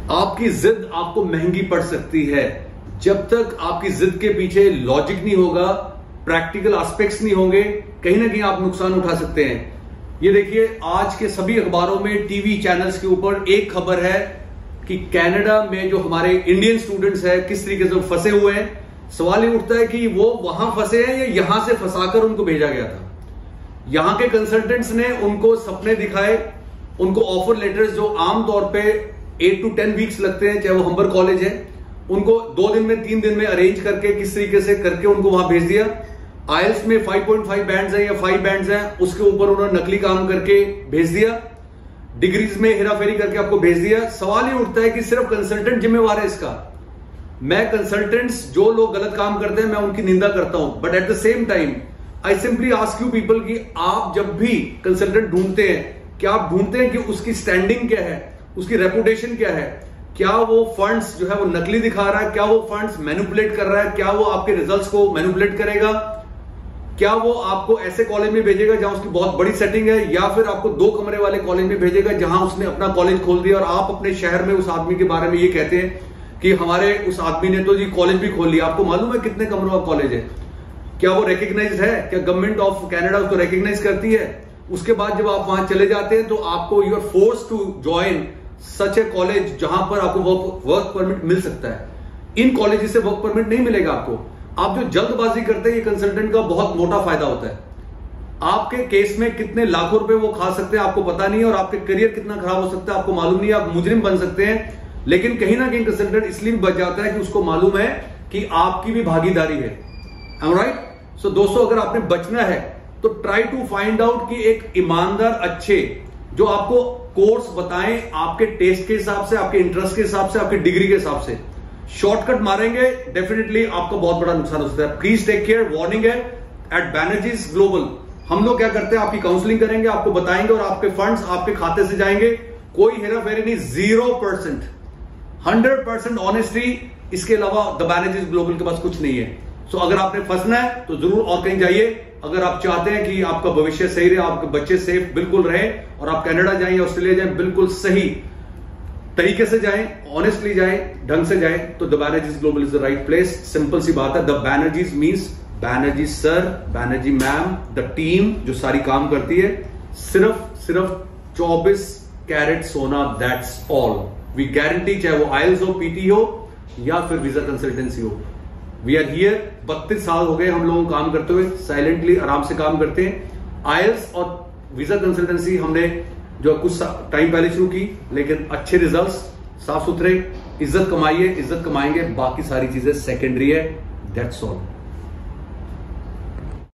आपकी जिद आपको महंगी पड़ सकती है। जब तक आपकी जिद के पीछे लॉजिक नहीं होगा, प्रैक्टिकल एस्पेक्ट्स नहीं होंगे, कहीं ना कहीं आप नुकसान उठा सकते हैं। ये देखिए, आज के सभी अखबारों में, टीवी चैनल्स के ऊपर एक खबर है कि कनाडा में जो हमारे इंडियन स्टूडेंट्स हैं किस तरीके से फंसे हुए हैं। सवाल ये उठता है कि वो वहां फंसे हैं या यहां से फंसाकर उनको भेजा गया था। यहां के कंसल्टेंट्स ने उनको सपने दिखाए, उनको ऑफर लेटर्स जो आमतौर पे 8 to 10 वीक्स लगते हैं, चाहे वो हम्बर कॉलेज है, उनको 2 दिन में 3 दिन में अरेंज करके किस तरीके से करके उनको वहां भेज दिया। आईएलटीएस में 5.5 बैंड्स हैं या 5 बैंड्स हैं, उसके ऊपर उन्होंने नकली काम करके भेज दिया। डिग्रीज में हेराफेरी करके आपको भेज दिया। सवाल ये उठता है कि सिर्फ कंसल्टेंट जिम्मेवार है इसका। मैं कंसल्टेंट्स, जो लोग गलत काम करते हैं, मैं उनकी निंदा करता हूं, but at the same time I simply ask you people कि आप जब भी कंसल्टेंट ढूंढते हैं, क्या आप ढूंढते हैं कि उसकी स्टैंडिंग क्या है, उसकी रेपुटेशन क्या है, क्या वो फंड्स जो है वो नकली दिखा रहा है, क्या वो फंड्स मैनिपुलेट कर रहा है, क्या वो आपके रिजल्ट्स को मैनिपुलेट करेगा, क्या वो आपको ऐसे कॉलेज में भेजेगा जहां उसकी बहुत बड़ी सेटिंग है, या फिर आपको 2 कमरे वाले कॉलेज में भेजेगा जहां उसने अपना कॉलेज खोल दिया और आप अपने शहर में उस आदमी के बारे में ये कहते हैं कि हमारे उस आदमी ने तो जी कॉलेज भी खोल लिया। आपको मालूम है कितने कमरों का कॉलेज है? क्या वो रिकग्नाइज्ड है? क्या गवर्नमेंट ऑफ कनाडा उसको रिकग्नाइज करती है? उसके बाद जब आप वहां चले जाते हैं तो आपको you are force to join such a college जहां पर आपको वर्क परमिट मिल सकता है। इन कॉलेज से वर्क परमिट नहीं मिलेगा आपको। आप जो जल्दबाजी करते हैं, ये कंसल्टेंट का बहुत मोटा फायदा होता है। आपके केस में कितने लाखों रुपए वो खा सकते हैं आपको पता नहीं है, और आपके करियर कितना खराब हो सकता है आपको मालूम नहीं है। आप मुजरिम बन सकते हैं, लेकिन कहीं ना कहीं कंसल्टेंट इसलिए बच जाता है कि उसको मालूम है कि आपकी भी भागीदारी है। राइट? सो दोस्तों, अगर आपने बचना है तो ट्राई टू फाइंड आउट कि एक ईमानदार, अच्छे जो आपको कोर्स बताएं आपके टेस्ट के हिसाब से, आपके इंटरेस्ट के हिसाब से, आपकी डिग्री के हिसाब से। शॉर्टकट मारेंगे, डेफिनेटली आपका बहुत बड़ा नुकसान हो सकता है। Please take care. वार्निंग है, एट बैनर्जीज ग्लोबल हम लोग क्या करते हैं, आपकी काउंसलिंग करेंगे, आपको बताएंगे और आपके फंड्स आपके खाते से जाएंगे। कोई हेराफेरी नहीं, 0%, 100% ऑनेस्टली। इसके अलावा द बैनर्जीज ग्लोबल के पास कुछ नहीं है। सो अगर आपने फंसना है तो जरूर और कहीं जाइए। अगर आप चाहते हैं कि आपका भविष्य सही रहे, आपके बच्चे सेफ बिल्कुल रहे, और आप कनाडा जाएं या ऑस्ट्रेलिया जाएं, बिल्कुल सही तरीके से जाएं, ऑनेस्टली जाएं, ढंग से जाएं, तो the Banerjees global is the right place. Simple सी बात है। The Banerjees means Banerjee sir, Banerjee ma'am, the team जो सारी काम करती है। सिर्फ 24 कैरेट सोना, दैट्स ऑल वी गारंटी। चाहे वो आईएलटीएस हो, पीटी हो, या फिर वीजा कंसल्टेंसी हो। We are here. 32 साल हो गए हम लोगों को काम करते हुए, साइलेंटली आराम से काम करते हैं। आईएलटीएस और वीजा कंसल्टेंसी हमने जो कुछ टाइम पहले शुरू की, लेकिन अच्छे रिजल्ट्स, साफ सुथरे, इज्जत कमाइए, इज्जत कमाएंगे, बाकी सारी चीजें सेकेंडरी है। That's all.